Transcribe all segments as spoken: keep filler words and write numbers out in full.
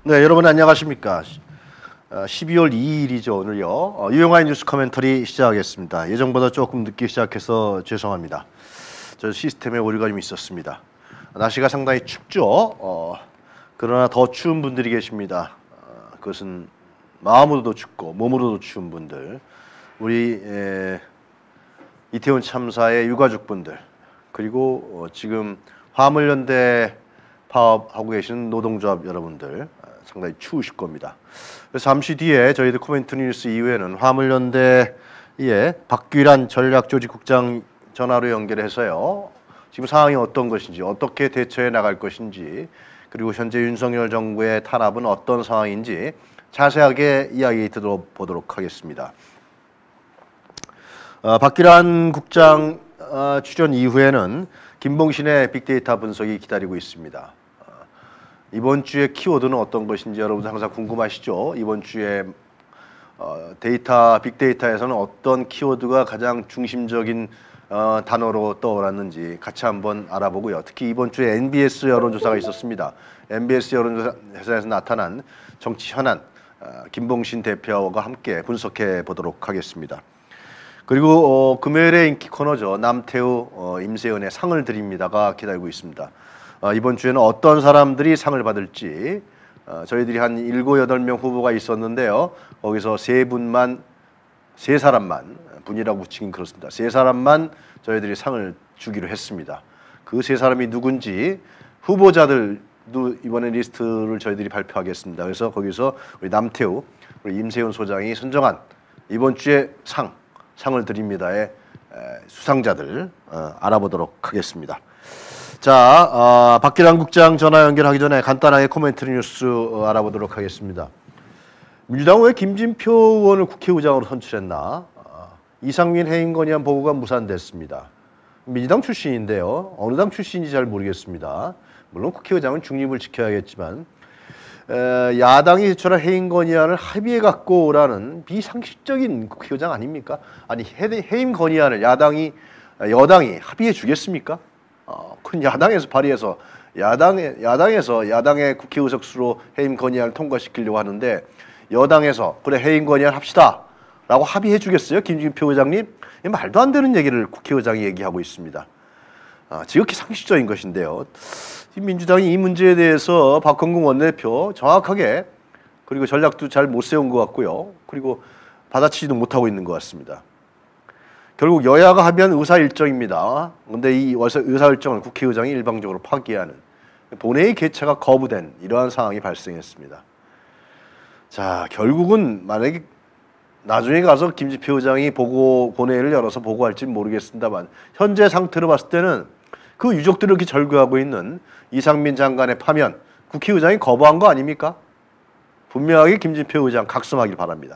네, 여러분 안녕하십니까? 십이월 이일이죠, 오늘요. 어, 유용한 뉴스 코멘터리 시작하겠습니다. 예정보다 조금 늦게 시작해서 죄송합니다. 저 시스템에 오류가 좀 있었습니다. 날씨가 상당히 춥죠. 어, 그러나 더 추운 분들이 계십니다. 어, 그것은 마음으로도 춥고 몸으로도 추운 분들, 우리 에, 이태원 참사의 유가족분들, 그리고 어, 지금 화물연대 파업하고 계시는 노동조합 여러분들 상당히 추우실 겁니다. 그래서 잠시 뒤에 저희들 코멘트 뉴스 이후에는 화물연대의 박규란 전략조직국장 전화로 연결해서요. 지금 상황이 어떤 것인지, 어떻게 대처해 나갈 것인지, 그리고 현재 윤석열 정부의 탄압은 어떤 상황인지 자세하게 이야기 들어보도록 하겠습니다. 어, 박규란 국장 어, 출연 이후에는 김봉신의 빅데이터 분석이 기다리고 있습니다. 이번 주의 키워드는 어떤 것인지 여러분들 항상 궁금하시죠? 이번 주에 어, 데이터, 빅데이터에서는 어떤 키워드가 가장 중심적인 어, 단어로 떠올랐는지 같이 한번 알아보고요. 특히 이번 주에 엠비에스 여론조사가 있었습니다. 엠비에스 여론조사에서 나타난 정치 현안, 어, 김봉신 대표와 함께 분석해 보도록 하겠습니다. 그리고 어, 금요일의 인기 코너죠. 남태우, 어, 임세은의 상을 드립니다가 기다리고 있습니다. 어, 이번 주에는 어떤 사람들이 상을 받을지 어, 저희들이 한 일곱, 여덟 명 후보가 있었는데요. 거기서 세 분만, 세 사람만, 분이라고 붙이긴 그렇습니다. 세 사람만 저희들이 상을 주기로 했습니다. 그 세 사람이 누군지 후보자들도 이번에 리스트를 저희들이 발표하겠습니다. 그래서 거기서 우리 남태우, 우리 임세훈 소장이 선정한 이번 주에 상, 상을 드립니다의 수상자들 어, 알아보도록 하겠습니다. 자, 어, 박규란 국장 전화 연결하기 전에 간단하게 코멘트 뉴스 어, 알아보도록 하겠습니다. 민주당은 왜 김진표 의원을 국회의장으로 선출했나? 어, 이상민 해임 건의안 보고가 무산됐습니다. 민주당 출신인데요. 어느 당 출신인지 잘 모르겠습니다. 물론 국회의장은 중립을 지켜야겠지만 에, 야당이 제출한 해임 건의안을 합의해 갖고 오라는 비상식적인 국회의장 아닙니까? 아니 해, 해임 건의안을 야당이 여당이 합의해 주겠습니까? 어, 큰 야당에서 발의해서 야당에, 야당에서 야당의 국회 의석수로 해임 건의안을 통과시키려고 하는데 여당에서 그래 해임 건의안 합시다 라고 합의해 주겠어요? 김진표 의장님? 말도 안 되는 얘기를 국회의장이 얘기하고 있습니다. 아, 지극히 상식적인 것인데요. 민주당이 이 문제에 대해서 박헌근 원내대표 정확하게 그리고 전략도 잘 못 세운 것 같고요. 그리고 받아치지도 못하고 있는 것 같습니다. 결국 여야가 합의한 의사일정입니다. 그런데 이 의사일정을 국회의장이 일방적으로 파기하는 본회의 개최가 거부된 이러한 상황이 발생했습니다. 자, 결국은 만약에 나중에 가서 김진표 의장이 보고 본회의를 열어서 보고할지는 모르겠습니다만 현재 상태로 봤을 때는 그 유족들을 이렇게 절규하고 있는 이상민 장관의 파면 국회의장이 거부한 거 아닙니까? 분명하게 김진표 의장 각성하길 바랍니다.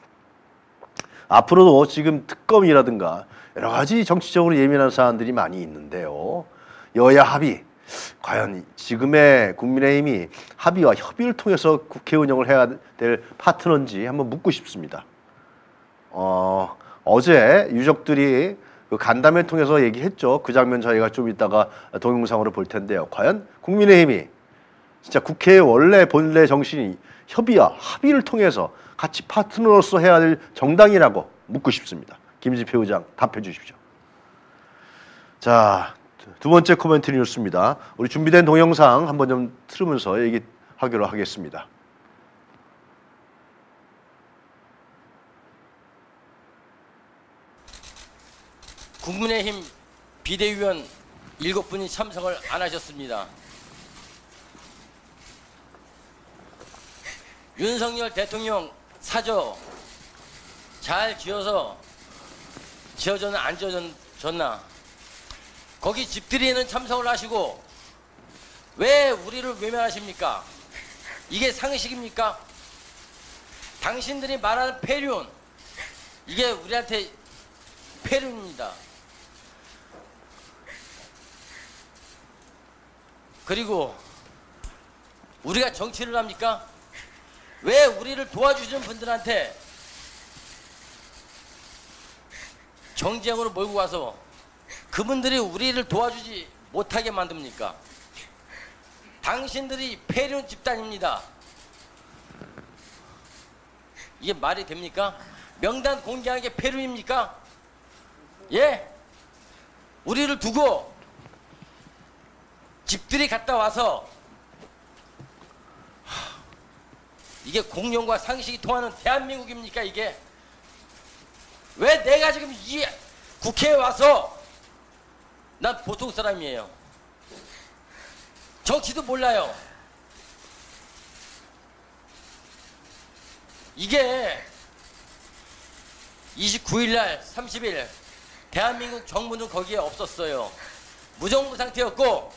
앞으로도 지금 특검이라든가 여러 가지 정치적으로 예민한 사안들이 많이 있는데요. 여야 합의, 과연 지금의 국민의힘이 합의와 협의를 통해서 국회 운영을 해야 될 파트너인지 한번 묻고 싶습니다. 어, 어제 유족들이 그 간담회 통해서 얘기했죠. 그 장면 저희가 좀 이따가 동영상으로 볼 텐데요. 과연 국민의힘이 진짜 국회의 원래 본래 정신이 협의와 합의를 통해서 같이 파트너로서 해야 될 정당이라고 묻고 싶습니다. 김진표 의장 답해 주십시오. 자, 두 번째 코멘트 뉴스입니다. 우리 준비된 동영상 한번 좀 틀으면서 얘기하기로 하겠습니다. 국민의힘 비대위원 일곱 분이 참석을 안 하셨습니다. 윤석열 대통령 사저 잘 지어서 지어졌나 안 지어졌나? 거기 집들이에는 참석을 하시고 왜 우리를 외면하십니까? 이게 상식입니까? 당신들이 말하는 폐륜, 이게 우리한테 폐륜입니다. 그리고 우리가 정치를 합니까? 왜 우리를 도와주시는 분들한테 정쟁으로 몰고 가서 그분들이 우리를 도와주지 못하게 만듭니까? 당신들이 폐륜 집단입니다. 이게 말이 됩니까? 명단 공개하는 게 폐륜입니까? 예? 우리를 두고 집들이 갔다 와서 이게 공룡과 상식이 통하는 대한민국입니까 이게? 왜 내가 지금 이 국회에 와서 난 보통 사람이에요. 정치도 몰라요. 이게 이십구 일 날 삼십 일 대한민국 정부는 거기에 없었어요. 무정부 상태였고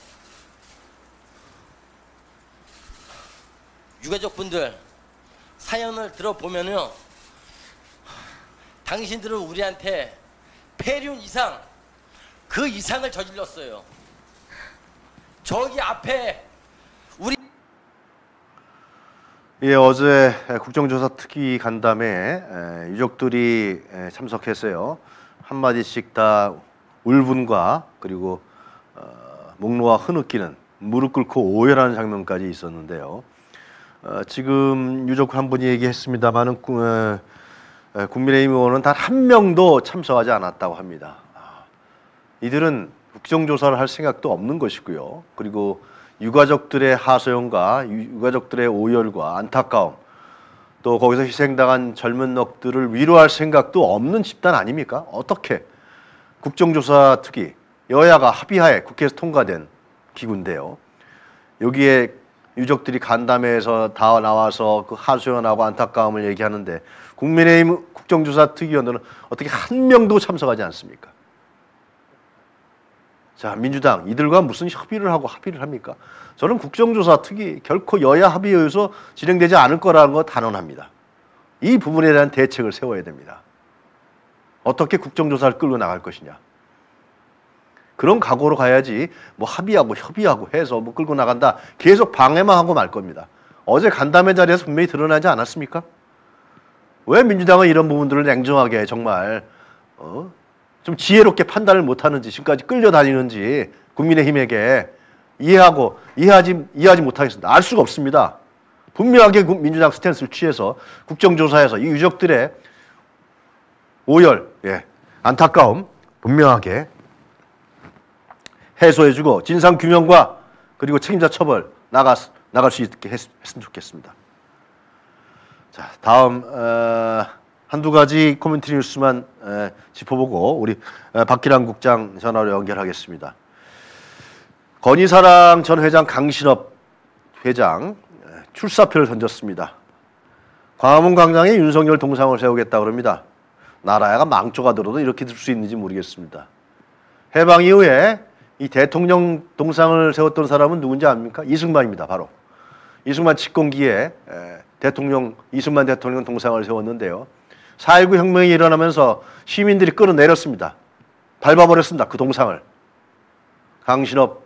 유가족분들 사연을 들어보면요, 당신들은 우리한테 폐륜 이상 그 이상을 저질렀어요. 저기 앞에 우리 예, 어제 국정조사 특위 간담회 유족들이 참석했어요. 한마디씩 다 울분과 그리고 어, 목 놓아 흐느끼는 무릎 꿇고 오열하는 장면까지 있었는데요. 어, 지금 유족 한 분이 얘기했습니다마는 어, 국민의힘 의원은 단 한 명도 참석하지 않았다고 합니다. 이들은 국정조사를 할 생각도 없는 것이고요. 그리고 유가족들의 하소연과 유가족들의 오열과 안타까움, 또 거기서 희생당한 젊은 넋들을 위로할 생각도 없는 집단 아닙니까? 어떻게 국정조사 특위 여야가 합의하에 국회에서 통과된 기구인데요. 여기에 유족들이 간담회에서 다 나와서 그 하소연하고 안타까움을 얘기하는데 국민의힘 국정조사 특위위원들은 어떻게 한 명도 참석하지 않습니까? 자, 민주당 이들과 무슨 협의를 하고 합의를 합니까? 저는 국정조사 특위 결코 여야 합의에 의해서 진행되지 않을 거라는 거 단언합니다. 이 부분에 대한 대책을 세워야 됩니다. 어떻게 국정조사를 끌고 나갈 것이냐. 그런 각오로 가야지 뭐 합의하고 협의하고 해서 뭐 끌고 나간다 계속 방해만 하고 말 겁니다. 어제 간담회 자리에서 분명히 드러나지 않았습니까? 왜 민주당은 이런 부분들을 냉정하게 정말 어? 좀 지혜롭게 판단을 못하는지, 지금까지 끌려다니는지 국민의힘에게 이해하고 이해하지 이해하지 못하겠습니다. 알 수가 없습니다. 분명하게 민주당 스탠스를 취해서 국정조사에서 이 유족들의 오열, 예, 안타까움 분명하게 해소해주고 진상 규명과 그리고 책임자 처벌 나가 나갈 수 있게 했, 했으면 좋겠습니다. 자, 다음 어, 한두 가지 코멘트 뉴스만 에, 짚어보고 우리 에, 박기량 국장 전화로 연결하겠습니다. 건희사랑 전 회장 강신업 회장 에, 출사표를 던졌습니다. 광화문 광장에 윤석열 동상을 세우겠다고 합니다. 나라야가 망조가 들어도 이렇게 들 수 있는지 모르겠습니다. 해방 이후에 이 대통령 동상을 세웠던 사람은 누군지 압니까? 이승만입니다. 바로 이승만 집권기에 에, 대통령 이승만 대통령 동상을 세웠는데요. 사 일구 혁명이 일어나면서 시민들이 끌어내렸습니다. 밟아버렸습니다. 그 동상을. 강신업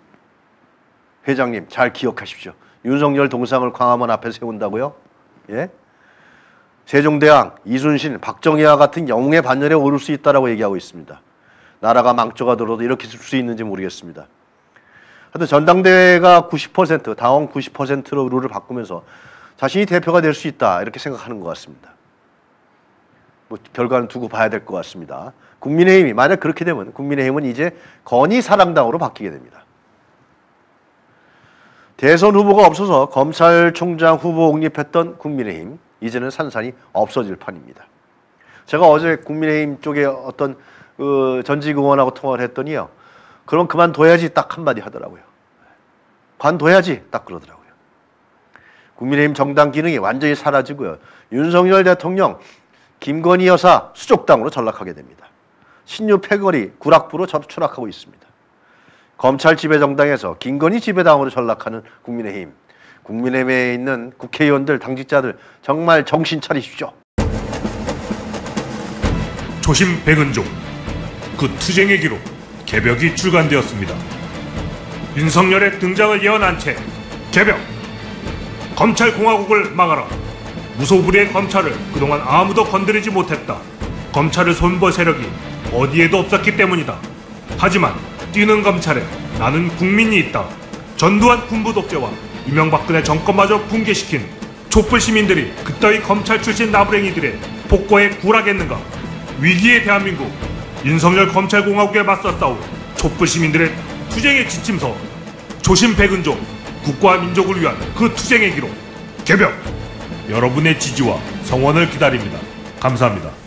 회장님 잘 기억하십시오. 윤석열 동상을 광화문 앞에 세운다고요? 예? 세종대왕, 이순신, 박정희와 같은 영웅의 반열에 오를 수 있다라고 얘기하고 있습니다. 나라가 망조가 들어도 이렇게 쓸 수 있는지 모르겠습니다. 하여튼 전당대회가 구십 퍼센트, 당원 구십 퍼센트로 룰을 바꾸면서 자신이 대표가 될 수 있다 이렇게 생각하는 것 같습니다. 뭐 결과는 두고 봐야 될 것 같습니다. 국민의힘이 만약 그렇게 되면 국민의힘은 이제 건희사랑당으로 바뀌게 됩니다. 대선 후보가 없어서 검찰총장 후보 옹립했던 국민의힘 이제는 산산이 없어질 판입니다. 제가 어제 국민의힘 쪽에 어떤 그 전직 의원하고 통화를 했더니요. 그럼 그만둬야지 딱 한마디 하더라고요. 관둬야지 딱 그러더라고요. 국민의힘 정당 기능이 완전히 사라지고요. 윤석열 대통령, 김건희 여사 수족당으로 전락하게 됩니다. 신유 패거리 구락부로 추락하고 있습니다. 검찰 지배정당에서 김건희 지배당으로 전락하는 국민의힘. 국민의힘에 있는 국회의원들, 당직자들 정말 정신 차리십시오. 초심 백은종, 그 투쟁의 기록 개벽이 출간되었습니다. 윤석열의 등장을 예언한 채 개벽! 검찰공화국을 막아라! 무소불위의 검찰을 그동안 아무도 건드리지 못했다. 검찰을 손볼 세력이 어디에도 없었기 때문이다. 하지만 뛰는 검찰에 나는 국민이 있다. 전두환 군부 독재와 이명박근혜 정권마저 붕괴시킨 촛불 시민들이 그따위 검찰 출신 나부랭이들의 폭거에 굴하겠는가? 위기의 대한민국, 윤석열 검찰공화국에 맞서 싸울 촛불 시민들의 투쟁의 지침서, 조심백은조, 국가와 민족을 위한 그 투쟁의 기록 개벽! 여러분의 지지와 성원을 기다립니다. 감사합니다.